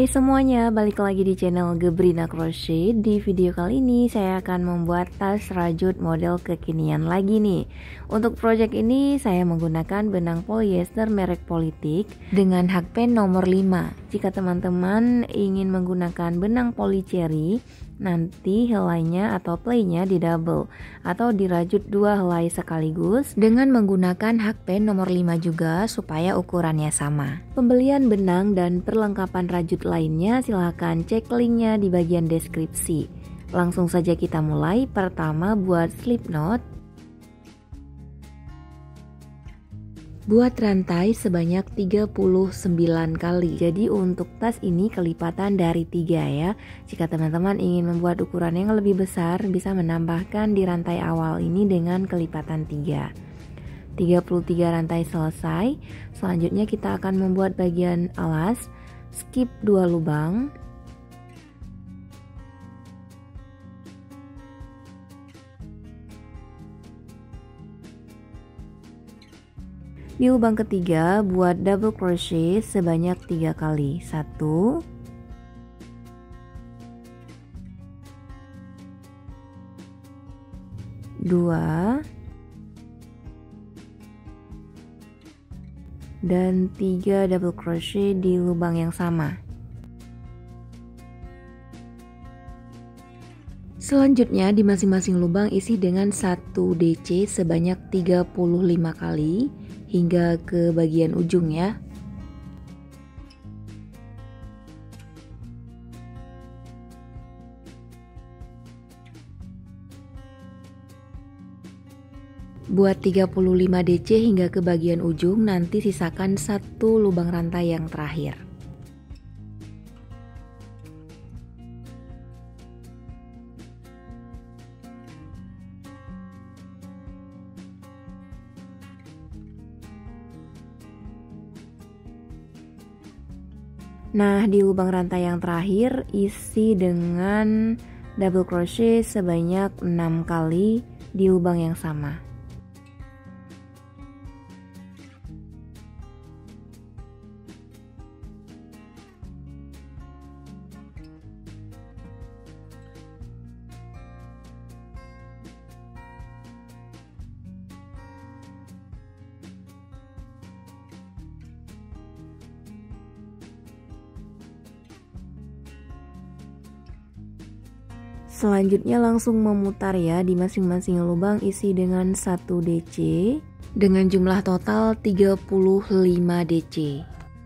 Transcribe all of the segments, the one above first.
Hai semuanya, balik lagi di channel Gebrina Crochet. Di video kali ini saya akan membuat tas rajut model kekinian lagi nih. Untuk project ini saya menggunakan benang polyester merek Politik dengan hakpen nomor 5. Jika teman-teman ingin menggunakan benang polycherry, nanti helainya atau playnya di double atau dirajut 2 helai sekaligus dengan menggunakan hakpen nomor 5 juga supaya ukurannya sama. Pembelian benang dan perlengkapan rajut lainnya silahkan cek linknya di bagian deskripsi. Langsung saja kita mulai. Pertama buat slip knot. Buat rantai sebanyak 39 kali. Jadi untuk tas ini kelipatan dari 3 ya. Jika teman-teman ingin membuat ukuran yang lebih besar, bisa menambahkan di rantai awal ini dengan kelipatan 3. 33 rantai selesai. Selanjutnya kita akan membuat bagian alas. Skip 2 lubang. Di lubang ketiga buat double crochet sebanyak 3 kali. 1, 2, dan 3 double crochet di lubang yang sama. Selanjutnya di masing-masing lubang isi dengan 1 DC sebanyak 35 kali hingga ke bagian ujung ya. Buat 35 DC hingga ke bagian ujung, nanti sisakan 1 lubang rantai yang terakhir. Nah, di lubang rantai yang terakhir isi dengan double crochet sebanyak 6 kali di lubang yang sama. Selanjutnya langsung memutar ya, di masing-masing lubang isi dengan 1 DC dengan jumlah total 35 DC.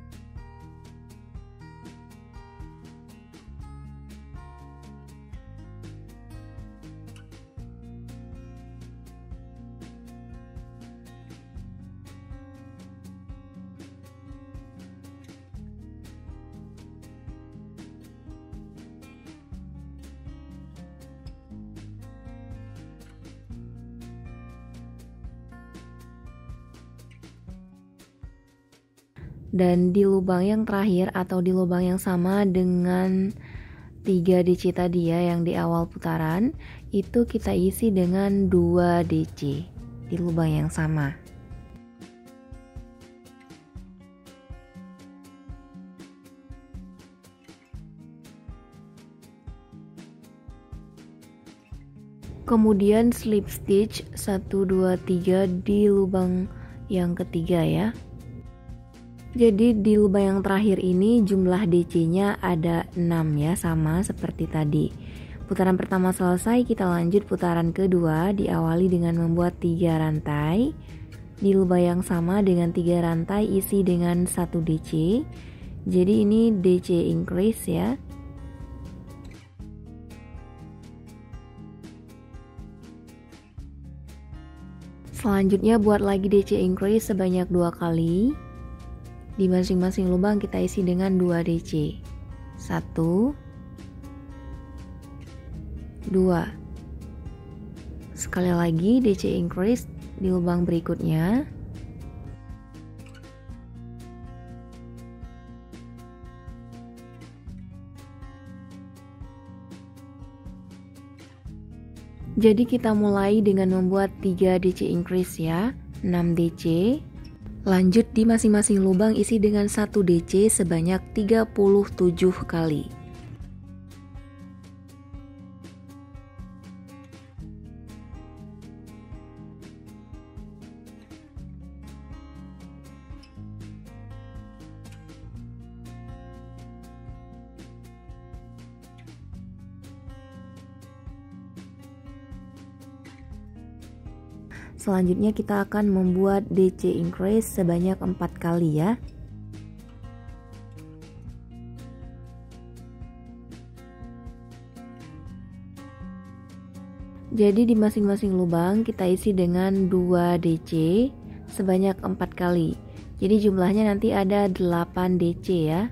Dan di lubang yang terakhir atau di lubang yang sama dengan 3 DC tadi ya yang di awal putaran, itu kita isi dengan 2 DC di lubang yang sama. Kemudian slip stitch 1 2 3 di lubang yang ketiga ya. Jadi di lubang yang terakhir ini jumlah DC-nya ada 6 ya, sama seperti tadi. Putaran pertama selesai, kita lanjut putaran kedua, diawali dengan membuat 3 rantai. Di lubang yang sama dengan 3 rantai isi dengan 1 DC. Jadi ini DC increase ya. Selanjutnya buat lagi DC increase sebanyak 2 kali. Di masing-masing lubang kita isi dengan 2 DC. 1, 2. Sekali lagi DC increase di lubang berikutnya. Jadi kita mulai dengan membuat 3 DC increase ya, 6 DC. Lanjut di masing-masing lubang isi dengan 1 DC sebanyak 37 kali. Selanjutnya kita akan membuat DC increase sebanyak 4 kali ya. Jadi di masing-masing lubang kita isi dengan 2 DC sebanyak 4 kali. Jadi jumlahnya nanti ada 8 DC ya.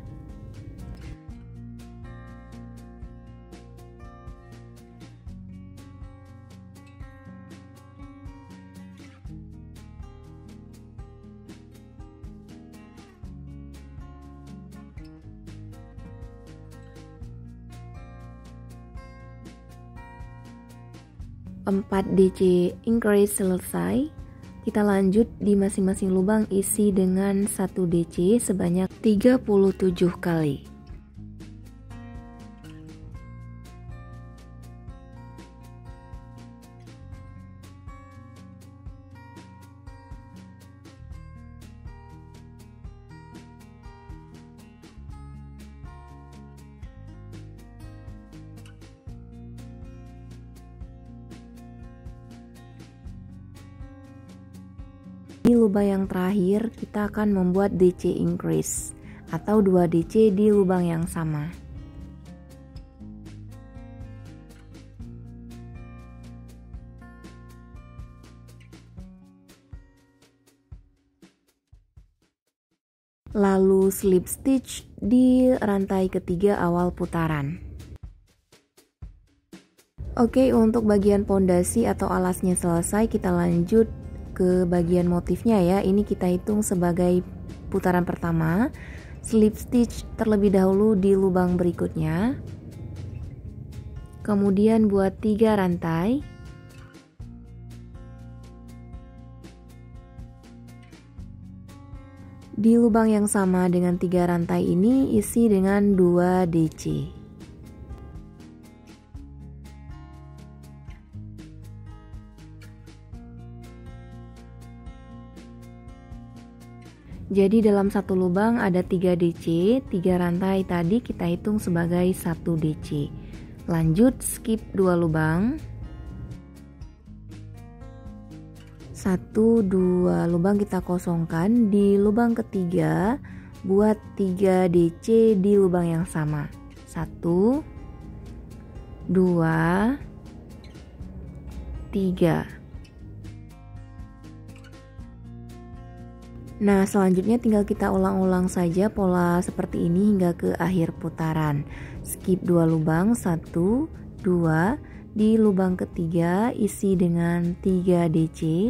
Empat DC increase selesai, kita lanjut di masing-masing lubang isi dengan 1 DC sebanyak 37 kali. Di lubang yang terakhir kita akan membuat DC increase atau 2 DC di lubang yang sama. Lalu slip stitch di rantai ketiga awal putaran. Oke, untuk bagian pondasi atau alasnya selesai, kita lanjut ke bagian motifnya ya. Ini kita hitung sebagai putaran pertama. Slip stitch terlebih dahulu di lubang berikutnya. Kemudian buat 3 rantai. Di lubang yang sama dengan 3 rantai ini isi dengan 2 DC. Jadi dalam satu lubang ada 3 DC, 3 rantai tadi kita hitung sebagai 1 DC. Lanjut skip 2 lubang. 1, 2 lubang kita kosongkan. Di lubang ketiga buat 3 DC di lubang yang sama. 1, 2, 3. Nah, selanjutnya tinggal kita ulang-ulang saja pola seperti ini hingga ke akhir putaran. Skip 2 lubang, 1, 2, di lubang ketiga isi dengan 3 DC.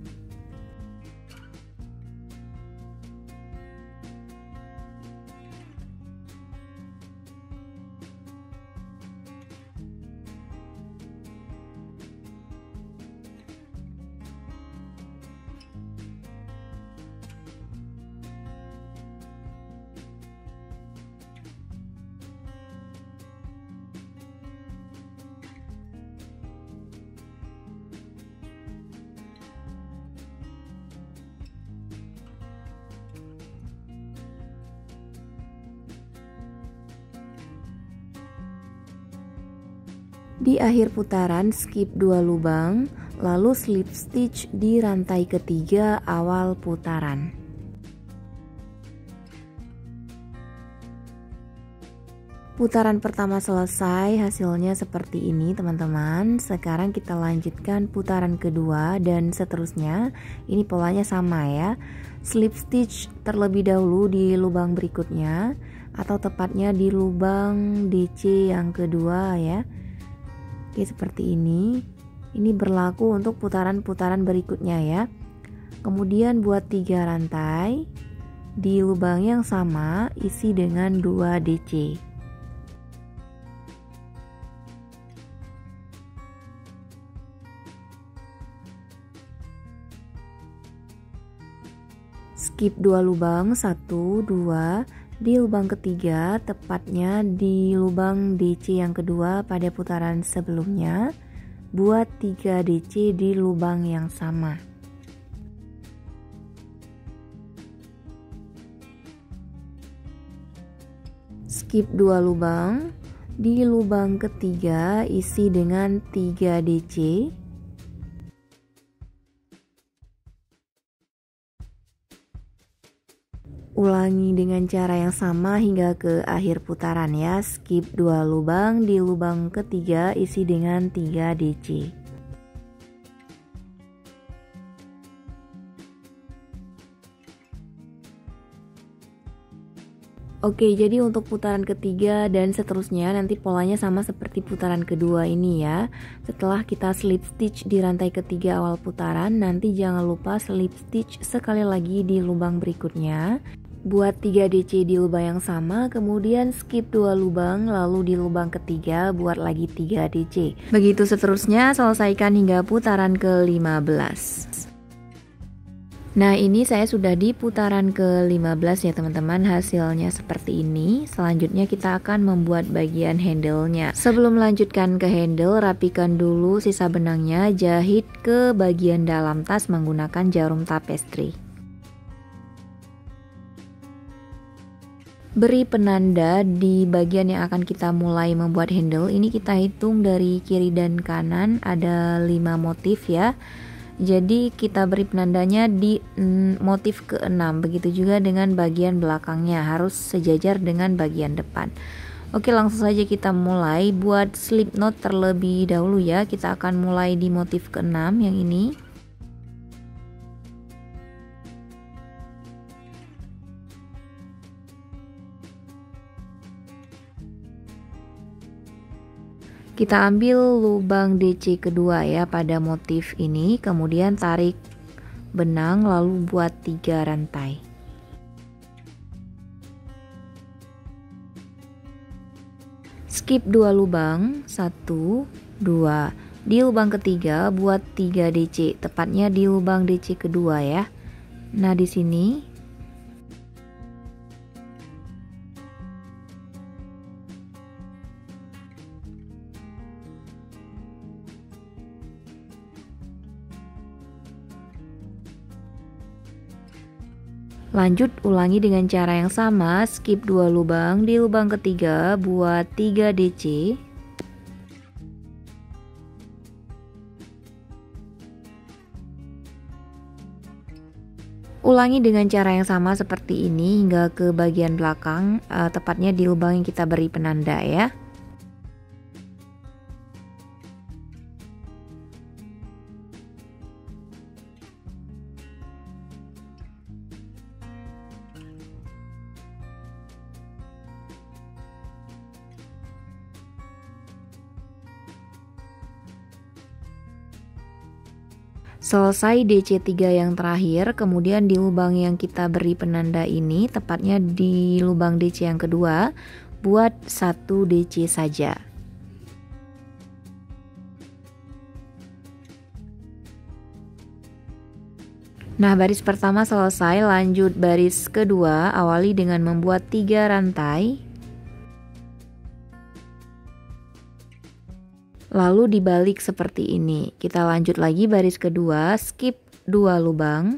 Di akhir putaran skip 2 lubang, lalu slip stitch di rantai ketiga awal putaran. Putaran pertama selesai, hasilnya seperti ini teman-teman. Sekarang kita lanjutkan putaran kedua dan seterusnya. Ini polanya sama ya. Slip stitch terlebih dahulu di lubang berikutnya, atau tepatnya di lubang DC yang kedua ya. Oke, seperti ini. Ini berlaku untuk putaran-putaran berikutnya ya. Kemudian buat 3 rantai. Di lubang yang sama isi dengan 2 DC. Skip 2 lubang, 1, 2. Di lubang ketiga, tepatnya di lubang DC yang kedua pada putaran sebelumnya, buat 3 DC di lubang yang sama. Skip 2 lubang, di lubang ketiga isi dengan 3 DC. Ulangi dengan cara yang sama hingga ke akhir putaran ya. Skip 2 lubang, di lubang ketiga isi dengan 3 DC. Oke, jadi untuk putaran ketiga dan seterusnya nanti polanya sama seperti putaran kedua ini ya. Setelah kita slip stitch di rantai ketiga awal putaran, nanti jangan lupa slip stitch sekali lagi di lubang berikutnya. Buat 3 DC di lubang yang sama, kemudian skip 2 lubang, lalu di lubang ketiga buat lagi 3 DC. Begitu seterusnya, selesaikan hingga putaran ke-15. Nah, ini saya sudah di putaran ke-15 ya teman-teman, hasilnya seperti ini. Selanjutnya kita akan membuat bagian handle-nya. Sebelum melanjutkan ke handle, rapikan dulu sisa benangnya, jahit ke bagian dalam tas menggunakan jarum tapestry. Beri penanda di bagian yang akan kita mulai membuat handle. Ini kita hitung dari kiri dan kanan ada 5 motif ya. Jadi kita beri penandanya di motif ke-6. Begitu juga dengan bagian belakangnya, harus sejajar dengan bagian depan. Oke, langsung saja kita mulai buat slip knot terlebih dahulu ya. Kita akan mulai di motif ke-6 yang ini. Kita ambil lubang DC kedua ya pada motif ini, kemudian tarik benang lalu buat 3 rantai. Skip 2 lubang, 1, 2. Di lubang ketiga buat 3 DC, tepatnya di lubang DC kedua ya. Nah, di sini lanjut ulangi dengan cara yang sama, skip 2 lubang, di lubang ketiga buat 3 DC. Ulangi dengan cara yang sama seperti ini hingga ke bagian belakang, tepatnya di lubang yang kita beri penanda ya. Selesai DC3 yang terakhir, kemudian di lubang yang kita beri penanda ini, tepatnya di lubang DC yang kedua, buat 1 DC saja. Nah, baris pertama selesai, lanjut baris kedua, awali dengan membuat 3 rantai. Lalu dibalik seperti ini. Kita lanjut lagi baris kedua, skip 2 lubang.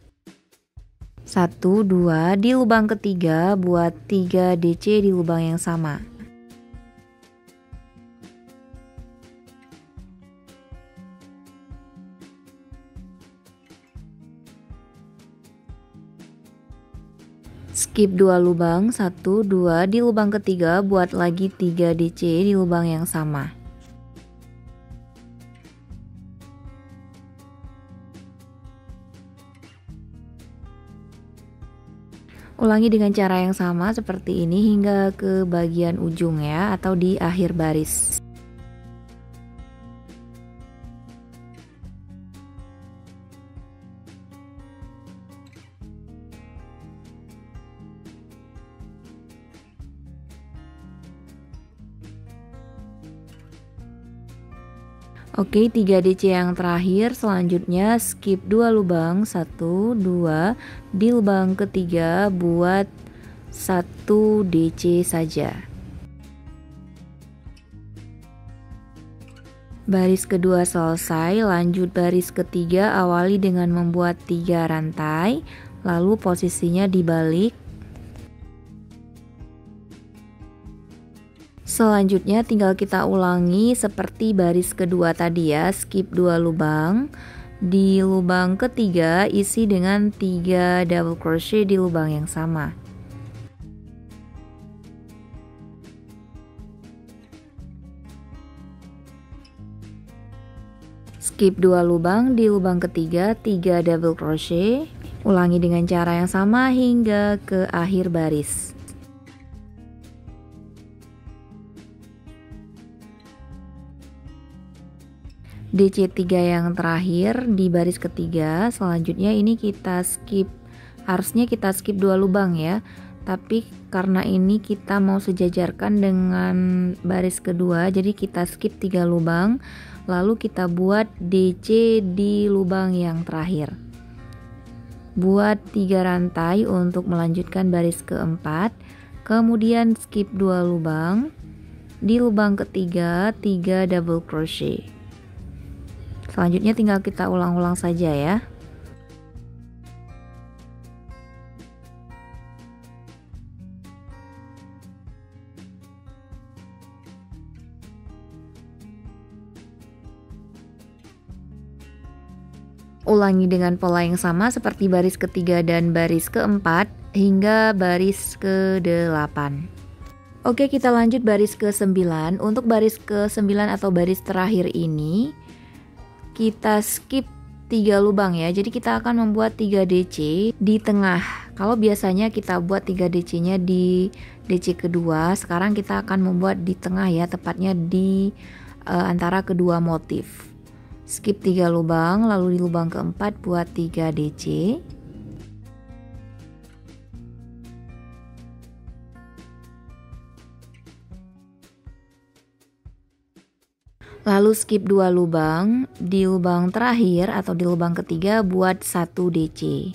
1, 2, di lubang ketiga buat 3 DC di lubang yang sama. Skip 2 lubang, 1, 2, di lubang ketiga buat lagi 3 DC di lubang yang sama. Ulangi dengan cara yang sama seperti ini hingga ke bagian ujung ya, atau di akhir baris. Oke, 3 DC yang terakhir, selanjutnya skip 2 lubang, 1, 2, di lubang ketiga buat 1 DC saja. Baris kedua selesai, lanjut baris ketiga, awali dengan membuat 3 rantai, lalu posisinya dibalik. Selanjutnya tinggal kita ulangi seperti baris kedua tadi ya, skip 2 lubang. Di lubang ketiga isi dengan 3 double crochet di lubang yang sama. Skip 2 lubang, di lubang ketiga 3 double crochet. Ulangi dengan cara yang sama hingga ke akhir baris. DC 3 yang terakhir di baris ketiga, selanjutnya ini kita skip, harusnya kita skip 2 lubang ya, tapi karena ini kita mau sejajarkan dengan baris kedua, jadi kita skip 3 lubang, lalu kita buat DC di lubang yang terakhir. Buat 3 rantai untuk melanjutkan baris keempat, kemudian skip 2 lubang, di lubang ketiga 3 double crochet. Selanjutnya tinggal kita ulang-ulang saja ya. Ulangi dengan pola yang sama seperti baris ketiga dan baris keempat hingga baris ke-8. Oke, kita lanjut baris ke-9. Untuk baris ke-9 atau baris terakhir ini kita skip 3 lubang ya, jadi kita akan membuat 3 DC di tengah. Kalau biasanya kita buat 3 DC nya di DC kedua, sekarang kita akan membuat di tengah ya, tepatnya di antara kedua motif. Skip 3 lubang, lalu di lubang keempat buat 3 DC. Lalu skip 2 lubang, di lubang terakhir atau di lubang ketiga buat 1 DC.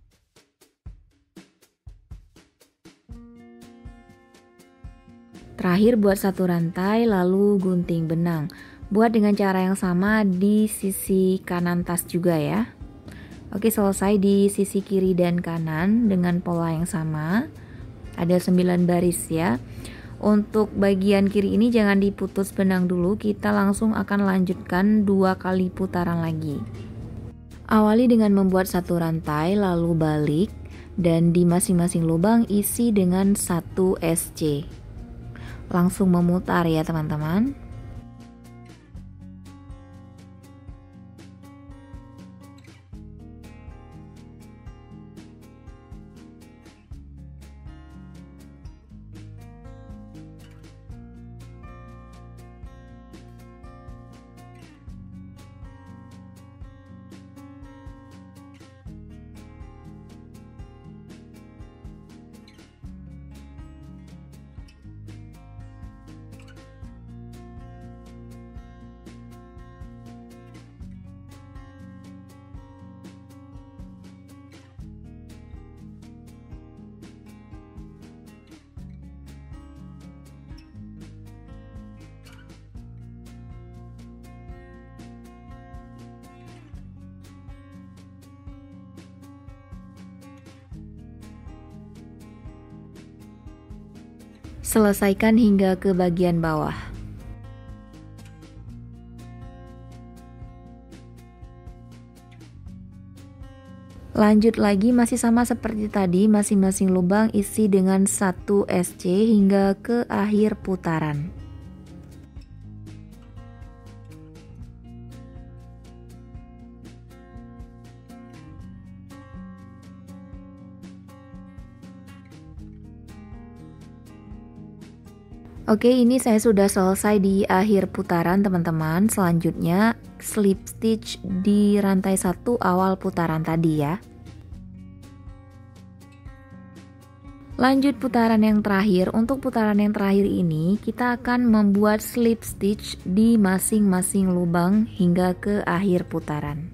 Terakhir buat 1 rantai, lalu gunting benang. Buat dengan cara yang sama di sisi kanan tas juga ya. Oke, selesai di sisi kiri dan kanan dengan pola yang sama. Ada 9 baris ya. Untuk bagian kiri ini jangan diputus benang dulu, kita langsung akan lanjutkan 2 kali putaran lagi. Awali dengan membuat 1 rantai, lalu balik, dan di masing-masing lubang isi dengan 1 SC. Langsung memutar ya teman-teman. Selesaikan hingga ke bagian bawah. Lanjut lagi, masih sama seperti tadi, masing-masing lubang isi dengan 1 SC hingga ke akhir putaran. Oke, ini saya sudah selesai di akhir putaran teman-teman. Selanjutnya slip stitch di rantai 1 awal putaran tadi ya. Lanjut putaran yang terakhir. Untuk putaran yang terakhir ini kita akan membuat slip stitch di masing-masing lubang hingga ke akhir putaran.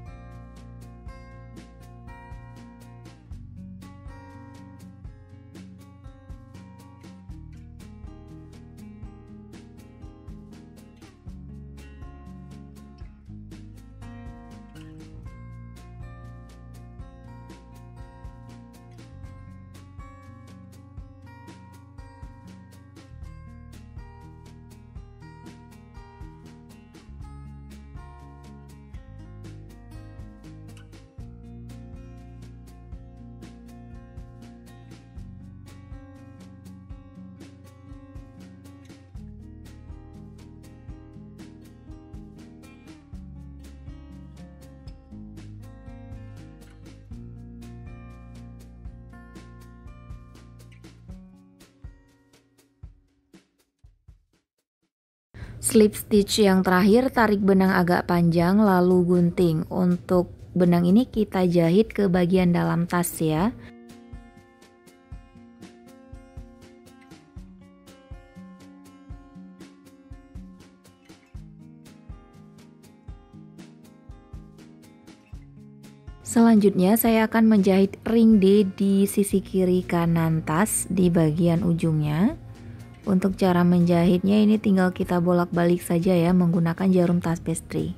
Slip stitch yang terakhir, tarik benang agak panjang lalu gunting. Untuk benang ini kita jahit ke bagian dalam tas ya. Selanjutnya saya akan menjahit ring D di sisi kiri kanan tas di bagian ujungnya. Untuk cara menjahitnya ini tinggal kita bolak-balik saja ya menggunakan jarum tas pastry.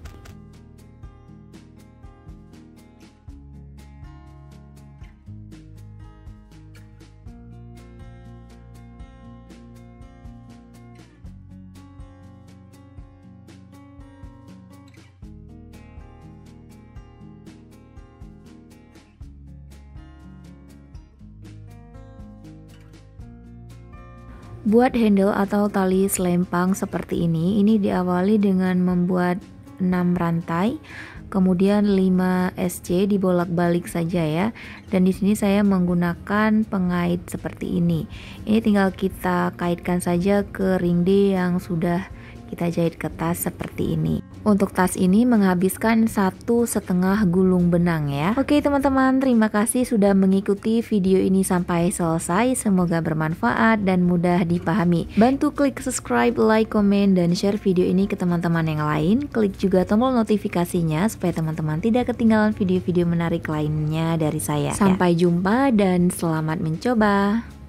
Buat handle atau tali selempang seperti ini diawali dengan membuat 6 rantai, kemudian 5 SC dibolak-balik saja ya. Dan di sini saya menggunakan pengait seperti ini. Ini tinggal kita kaitkan saja ke ring D yang sudah kita jahit ke tas seperti ini. Untuk tas ini menghabiskan 1,5 gulung benang ya. Oke teman-teman, terima kasih sudah mengikuti video ini sampai selesai. Semoga bermanfaat dan mudah dipahami. Bantu klik subscribe, like, komen, dan share video ini ke teman-teman yang lain. Klik juga tombol notifikasinya supaya teman-teman tidak ketinggalan video-video menarik lainnya dari saya. Sampai jumpa dan selamat mencoba.